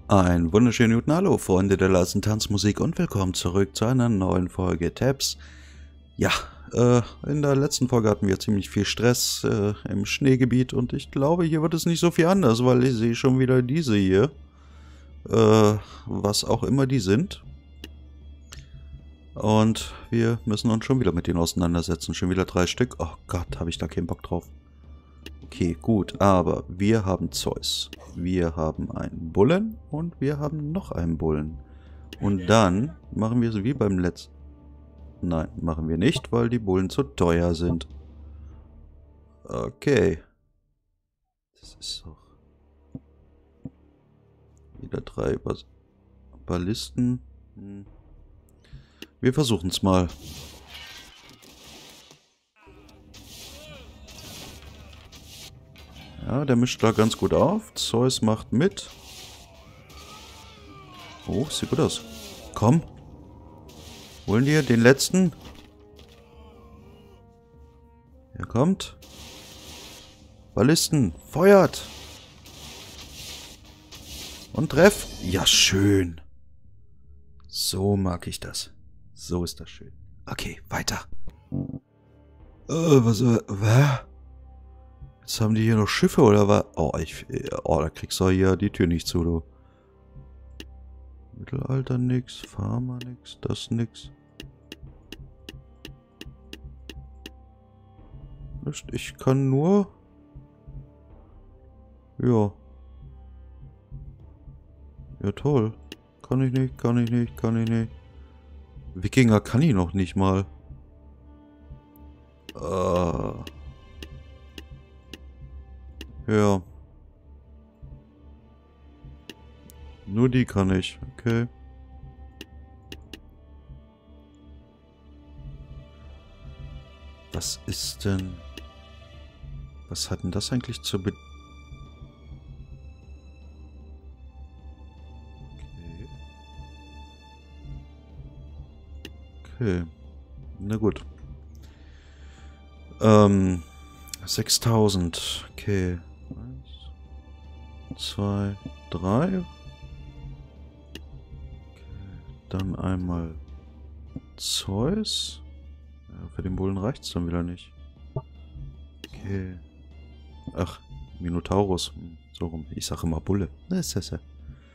Ein wunderschönen guten Hallo, Freunde der leisen Tanzmusik und willkommen zurück zu einer neuen Folge Tabs. Ja, in der letzten Folge hatten wir ziemlich viel Stress im Schneegebiet und ich glaube, hier wird es nicht so viel anders, weil ich sehe schon wieder diese hier. Was auch immer die sind. Und wir müssen uns schon wieder mit denen auseinandersetzen. Schon wieder 3 Stück. Oh Gott, habe ich da keinen Bock drauf. Okay, gut, aber wir haben Zeus. Wir haben einen Bullen und wir haben noch einen Bullen. Und dann machen wir so wie beim letzten... Nein, machen wir nicht, weil die Bullen zu teuer sind. Okay. Das ist doch... Wieder 3 Ballisten. Wir versuchen es mal. Ja, der mischt da ganz gut auf. Zeus macht mit. Oh, sieht gut aus. Komm. Holen wir den letzten. Er kommt. Ballisten. Feuert. Und treff. Ja, schön. So mag ich das. So ist das schön. Okay, weiter. Was? Jetzt haben die hier noch Schiffe, oder was? Oh, da kriegst du hier die Tür nicht zu, du. Mittelalter nix, Pharma nix, das nix. Ich kann nur... Ja. Ja, toll. Kann ich nicht, kann ich nicht, kann ich nicht. Wikinger kann ich noch nicht mal. Ja. Nur die kann ich, okay. Was ist denn... Was hat denn das eigentlich zu be... Okay. Na gut. 6000. Okay. 1, 2, 3. Okay. Dann einmal Zeus. Ja, für den Bullen reicht es dann wieder nicht. Okay. Ach, Minotaurus. So rum. Ich sage immer Bulle. Das ist ja.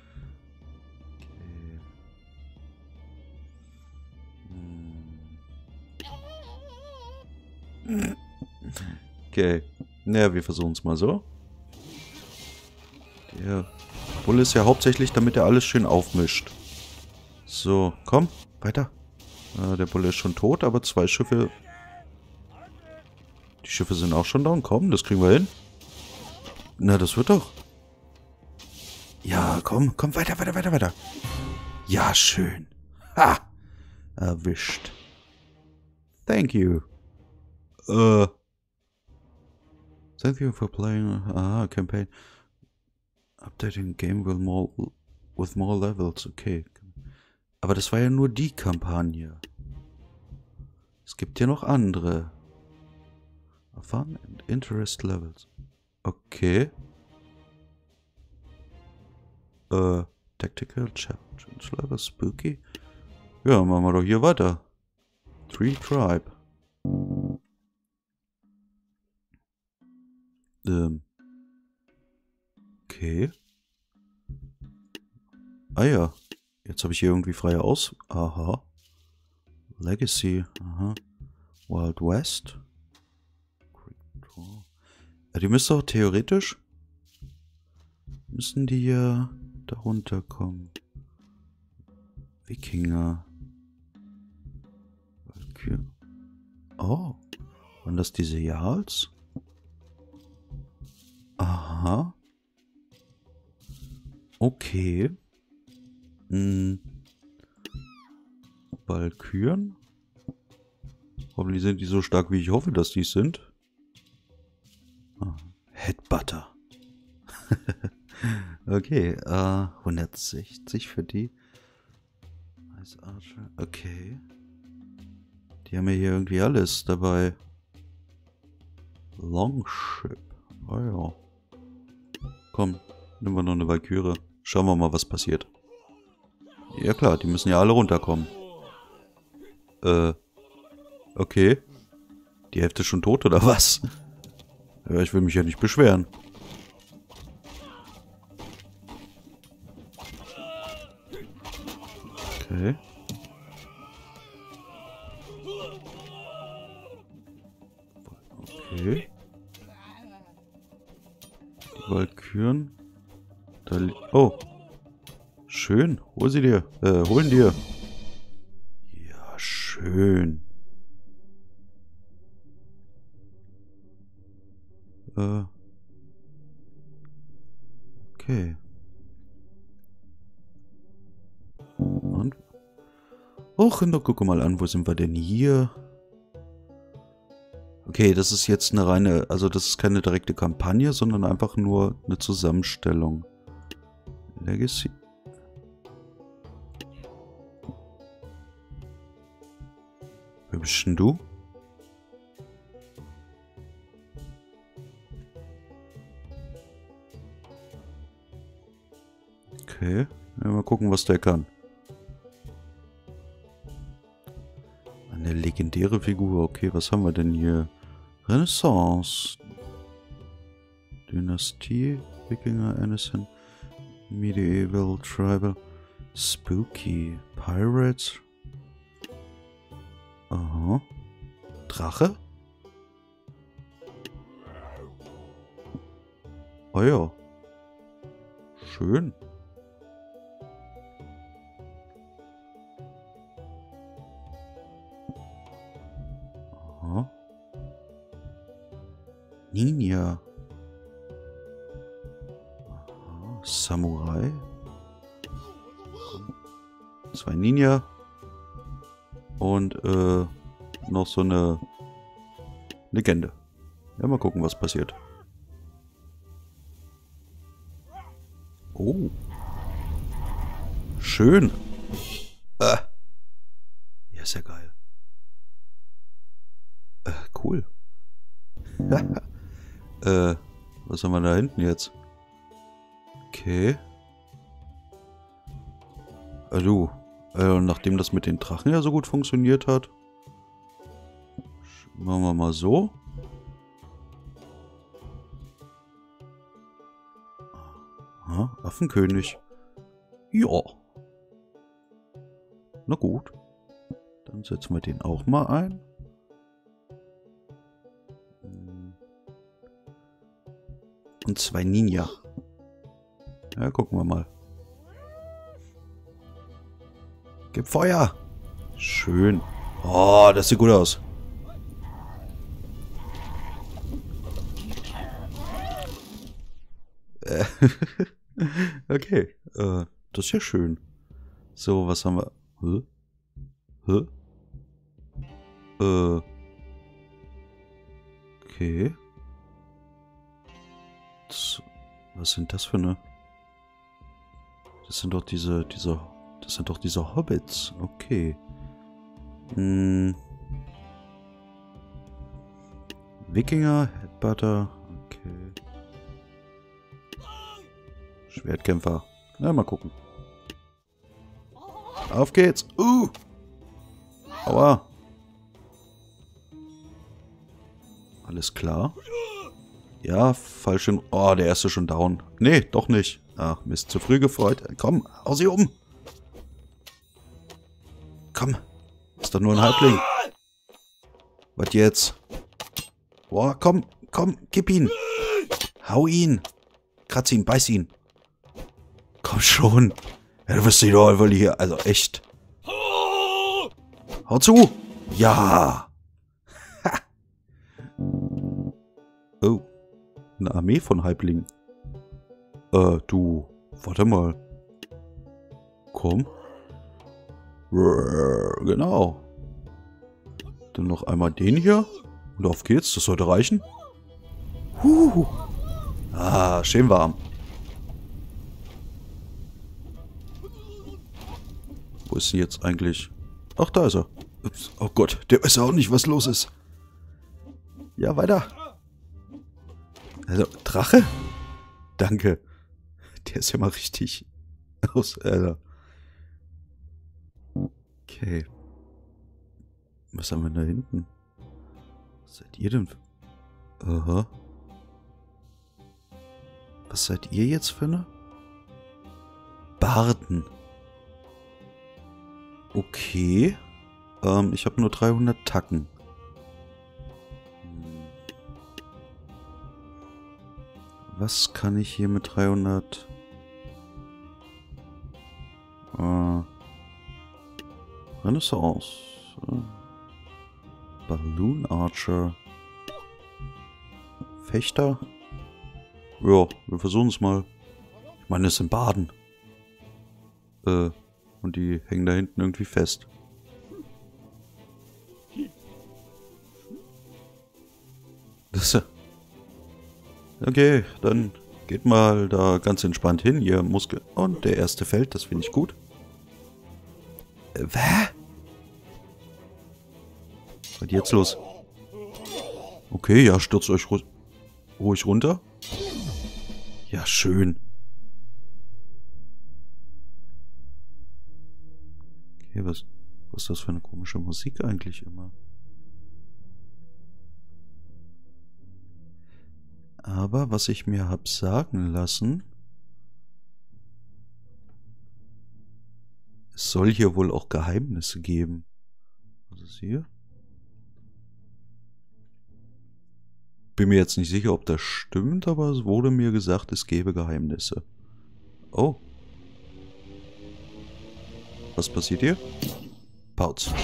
Okay. Naja, wir versuchen es mal so. Der Bulle ist ja hauptsächlich, damit er alles schön aufmischt. So, komm, weiter. Der Bulle ist schon tot, aber 2 Schiffe... Die Schiffe sind auch schon down. Komm, das kriegen wir hin. Na, das wird doch. Ja, komm, komm, weiter, weiter, weiter, weiter. Ja, schön. Ha! Erwischt. Thank you. Thank you for playing campaign. Updating game with more levels. Okay. Aber das war ja nur die Kampagne. Es gibt ja noch andere. Fun and interest levels. Okay. Tactical Challenge Level Spooky. Ja, machen wir doch hier weiter. 3 Tribe. Okay. Ah ja. Jetzt habe ich hier irgendwie freie Aus... Aha. Legacy. Aha. Wild West. Ja, die müsste auch theoretisch... Müssen die ja darunter kommen. Wikinger. Oh. Waren das diese Jarls? Aha. Okay. Walküren. Hoffentlich sind die so stark, wie ich hoffe, dass die sind. Headbutter. Okay, 160 für die. Ice Archer. Okay. Die haben ja hier irgendwie alles dabei. Longship. Oh ja. Komm, nehmen wir noch eine Valkyrie. Schauen wir mal, was passiert. Ja klar, die müssen ja alle runterkommen. Okay. Die Hälfte ist schon tot, oder was? Ja, ich will mich ja nicht beschweren. Okay. Okay. Die Walküren. Da oh. Schön. Hol sie dir. Holen dir. Ja, schön. Okay. Und? Oh, Rinder, guck mal an, wo sind wir denn hier? Okay, das ist jetzt eine reine, also das ist keine direkte Kampagne, sondern einfach nur eine Zusammenstellung. Legacy. Wer bist denn du? Okay, ja, mal gucken, was der kann. Eine legendäre Figur. Okay, was haben wir denn hier? Renaissance. Dynastie. Wikinger, Innocent. Medieval, Tribal. Spooky. Pirates. Aha. Drache? Oh ja. Schön. Aha. Ninja. Aha. Samurai. 2 Ninja. Und noch so eine Legende. Ja, mal gucken, was passiert. Oh. Schön. Ja, ist ja geil. Cool. Was haben wir da hinten jetzt? Okay. Du. Nachdem das mit den Drachen ja so gut funktioniert hat, machen wir mal so. Aha, Affenkönig. Ja. Na gut. Dann setzen wir den auch mal ein. Und 2 Ninja. Ja, gucken wir mal. Gib Feuer! Schön. Oh, das sieht gut aus. Okay. Das ist ja schön. So, was haben wir? Okay. Was sind das für eine? Das sind doch das sind doch diese Hobbits. Okay. Wikinger, Headbutter. Okay. Schwertkämpfer. Na, mal gucken. Auf geht's. Aua. Alles klar. Ja, falsch. Oh, der erste schon down. Nee, doch nicht. Ach, Mist, zu früh gefreut. Komm, hau sie um. Komm. Ist doch nur ein Halbling. Was jetzt? Boah, komm, gib ihn. Hau ihn. Kratz ihn, beiß ihn. Komm schon. Ja, du wirst dich doch wohl hier. Also echt. Hau zu. Ja. Oh. Eine Armee von Halblingen. Du. Warte mal. Komm. Genau. Dann noch einmal den hier. Und auf geht's. Das sollte reichen. Ah, schön warm. Wo ist denn jetzt eigentlich? Ach, da ist er. Ups. Oh Gott, der weiß auch nicht, was los ist. Ja, weiter. Also, Drache? Danke. Der ist ja mal richtig Aus, okay. Was haben wir da hinten? Was seid ihr denn? Aha. Was seid ihr jetzt für eine? Barden. Okay. Ich habe nur 300 Tacken. Was kann ich hier mit 300? Renaissance. Balloon Archer. Fechter. Ja, wir versuchen es mal. Ich meine, es sind Baden. Und die hängen da hinten irgendwie fest. Das. Okay, dann geht mal da ganz entspannt hin, ihr Muskel. Und der erste fällt, das finde ich gut. Was? Was ist jetzt los? Okay, ja, stürzt euch ruhig runter. Ja, schön. Okay, was ist das für eine komische Musik eigentlich immer? Aber was ich mir hab sagen lassen, es soll hier wohl auch Geheimnisse geben. Was ist hier? Bin mir jetzt nicht sicher, ob das stimmt, aber es wurde mir gesagt, es gäbe Geheimnisse. Oh. Was passiert hier? Pauz.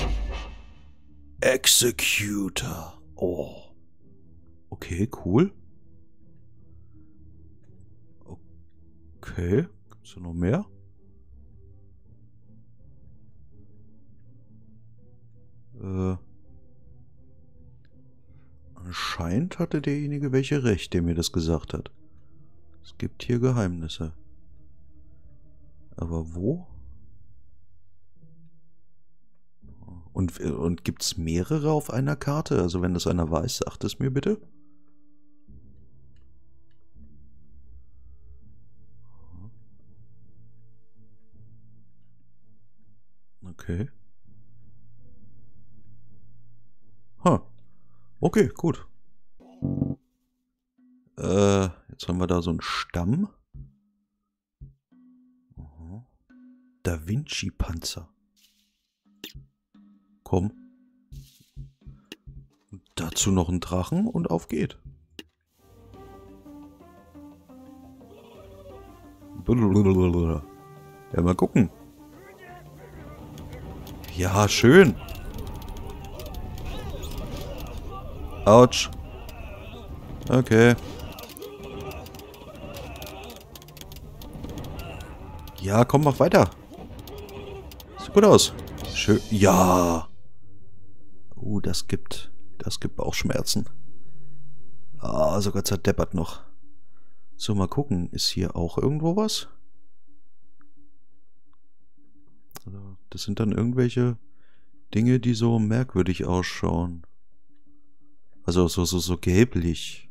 Executor. Oh. Okay, cool. Okay. Gibt's da noch mehr? Anscheinend hatte derjenige welche recht, der mir das gesagt hat. Es gibt hier Geheimnisse. Aber wo? Und gibt es mehrere auf einer Karte? Also wenn das einer weiß, sagt es mir bitte. Okay. Okay, gut. Jetzt haben wir da so einen Stamm. Da Vinci-Panzer. Komm. Dazu noch ein Drachen und auf geht. Ja, mal gucken. Ja, schön. Autsch. Okay. Ja, komm, mach weiter. Sieht gut aus. Schön. Ja. Das gibt Bauchschmerzen. Ah, sogar zerdeppert noch. So, mal gucken. Ist hier auch irgendwo was? Also, das sind dann irgendwelche Dinge, die so merkwürdig ausschauen. Also so gelblich.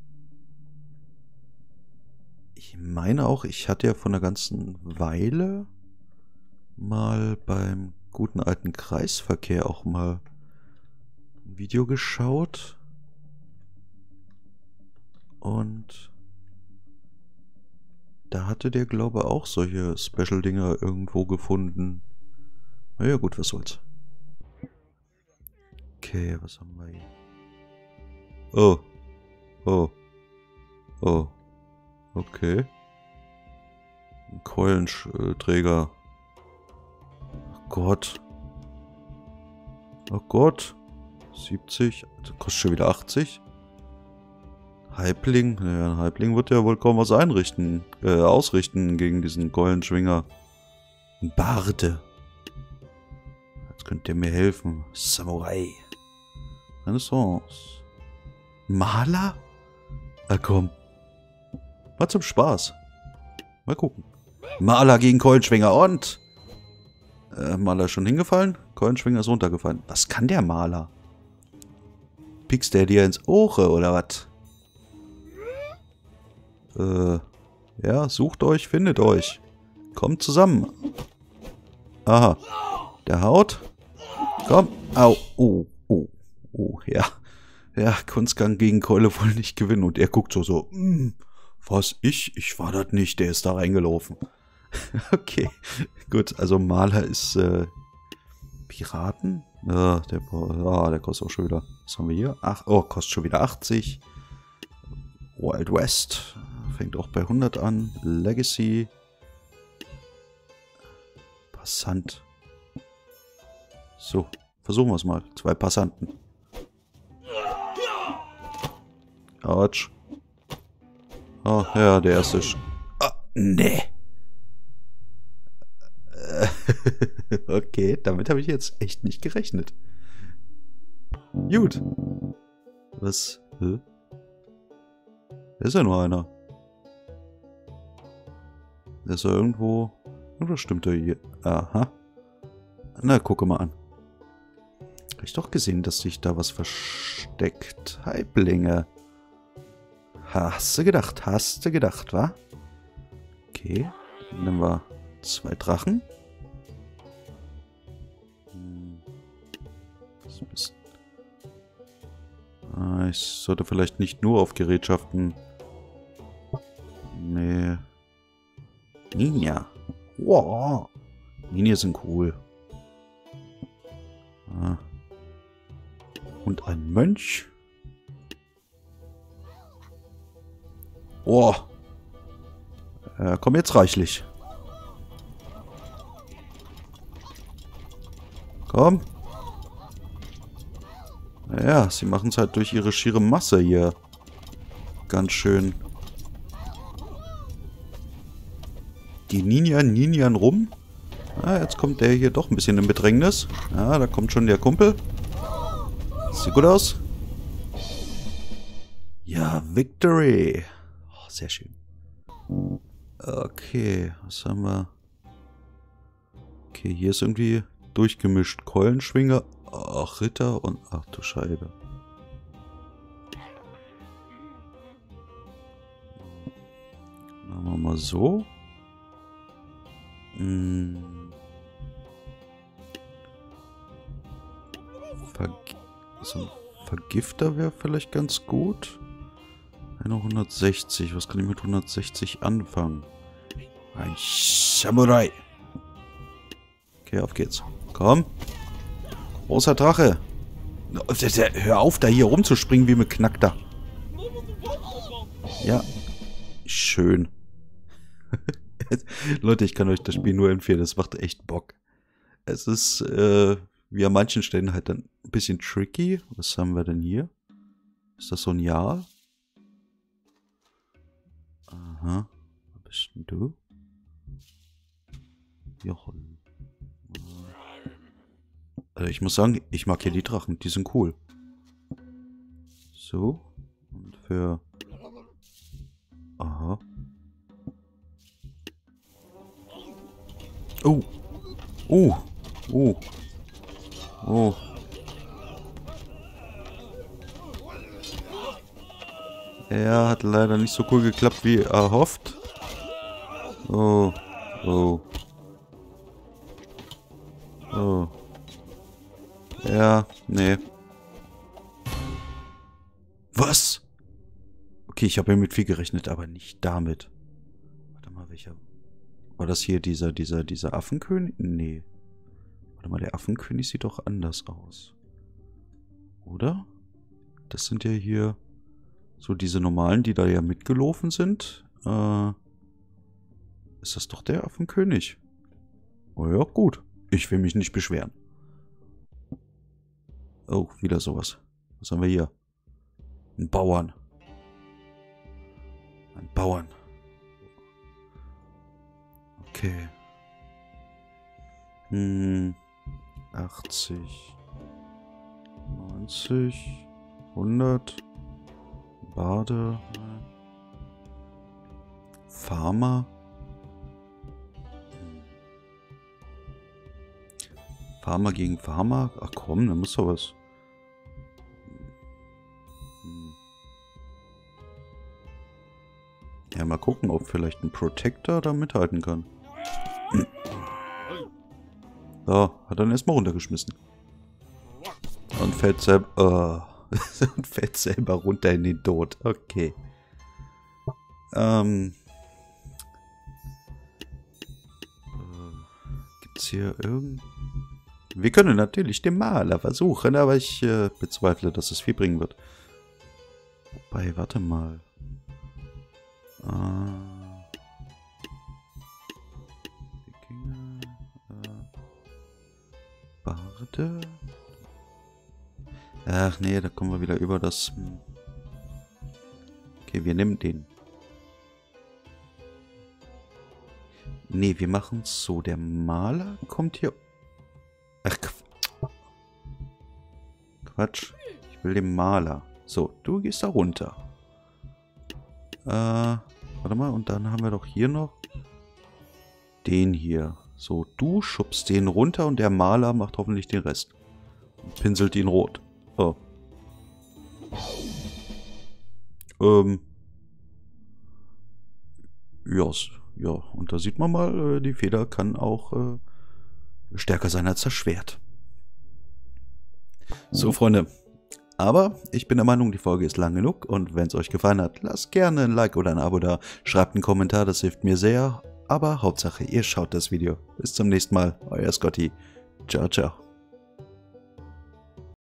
Ich meine auch, ich hatte ja vor einer ganzen Weile mal beim guten alten Kreisverkehr auch mal ein Video geschaut. Und da hatte der, glaube ich, auch solche Special-Dinger irgendwo gefunden. Na ja, gut, was soll's. Okay, was haben wir hier? Oh. Oh. Oh. Okay. Ein Keulenträger. Oh Gott. Oh Gott. 70. Das kostet schon wieder 80. Halbling. Naja, ein Halbling wird ja wohl kaum was ausrichten gegen diesen Keulenschwinger. Ein Barde. Jetzt könnt ihr mir helfen. Samurai. Renaissance. Maler? Na komm. Mal zum Spaß. Mal gucken. Maler gegen Keulenschwinger und... Maler ist schon hingefallen. Keulenschwinger ist runtergefallen. Was kann der Maler? Pickst der dir ins Ohr oder was? Ja, sucht euch, findet euch. Kommt zusammen. Aha. Der haut. Komm. Au. Oh. Oh. Oh. Ja. Ja, Kunstgang gegen Keule wohl nicht gewinnen. Und er guckt so, was, ich? Ich war das nicht. Der ist da reingelaufen. Okay. Gut, also Maler ist, Piraten? Ja, der kostet auch schon wieder. Was haben wir hier? Kostet schon wieder 80. Wild West. Fängt auch bei 100 an. Legacy. Passant. So, versuchen wir es mal. 2 Passanten. Autsch. Oh, ja, der erste ist... Ah, nee. Okay, damit habe ich jetzt echt nicht gerechnet. Gut. Was? Da ist ja nur einer. Der ist ja irgendwo... Oder stimmt er hier? Aha. Na, gucke mal an. Habe ich doch gesehen, dass sich da was versteckt. Halblinge. Hast du gedacht, wa? Okay. Dann nehmen wir 2 Drachen. Ich sollte vielleicht nicht nur auf Gerätschaften... Nee. Ninja. Wow. Ninja sind cool. Ah. Und ein Mönch. Oh. Komm jetzt reichlich. Komm. Ja, sie machen es halt durch ihre schiere Masse hier. Ganz schön. Die Ninjan rum. Ah, jetzt kommt der hier doch ein bisschen in Bedrängnis. Ja, da kommt schon der Kumpel. Sieht gut aus. Ja, Victory. Oh, sehr schön. Okay, was haben wir? Okay, hier ist irgendwie durchgemischt. Keulenschwinger, ach, Ritter und... Ach du Scheibe. Machen wir mal so. So ein Vergifter wäre vielleicht ganz gut. 160. Was kann ich mit 160 anfangen? Ein Samurai. Okay, auf geht's. Komm. Großer Drache. Hör auf, da hier rumzuspringen wie mit Knackter. Ja. Schön. Leute, ich kann euch das Spiel nur empfehlen. Das macht echt Bock. Es ist, wie an manchen Stellen halt dann ein bisschen tricky. Was haben wir denn hier? Ist das so ein Jahr? Aha. Was bist denn du? Jochen. Also ich muss sagen, ich mag hier die Drachen. Die sind cool. So. Und für... Aha. Oh. Oh. Oh. Oh. Er hat leider nicht so cool geklappt, wie erhofft. Oh. Oh. Oh. Ja, nee. Was? Okay, ich habe ja mit viel gerechnet, aber nicht damit. Warte mal, welcher... War das hier dieser Affenkönig? Nee. Warte mal, der Affenkönig sieht doch anders aus. Oder? Das sind ja hier so diese normalen, die da ja mitgelaufen sind. Ist das doch der Affenkönig? Oh ja, gut. Ich will mich nicht beschweren. Oh, wieder sowas. Was haben wir hier? Ein Bauern. Ein Bauern. Okay. 80. 90. 100. Bade. Farmer. Farmer gegen Farmer. Ach komm, da muss doch was. Ja, mal gucken, ob vielleicht ein Protector da mithalten kann. Da, hat er ihn erstmal runtergeschmissen. Und fällt selber... und fällt selber runter in den Tod. Okay. Gibt's hier irgend... Wir können natürlich den Maler versuchen, aber ich bezweifle, dass es viel bringen wird. Wobei, warte mal. Barde. Ach nee, da kommen wir wieder über das... Okay, wir nehmen den. Nee, wir machen es so. Der Maler kommt hier... Ach, Quatsch. Ich will den Maler. So, du gehst da runter. Warte mal, und dann haben wir doch hier noch den hier. So, du schubst den runter und der Maler macht hoffentlich den Rest. Und pinselt ihn rot. Oh. Ja, und da sieht man mal, die Feder kann auch stärker sein als das Schwert. So, Freunde. Aber ich bin der Meinung, die Folge ist lang genug. Und wenn es euch gefallen hat, lasst gerne ein Like oder ein Abo da. Schreibt einen Kommentar, das hilft mir sehr. Aber Hauptsache, ihr schaut das Video. Bis zum nächsten Mal. Euer Scotty. Ciao, ciao.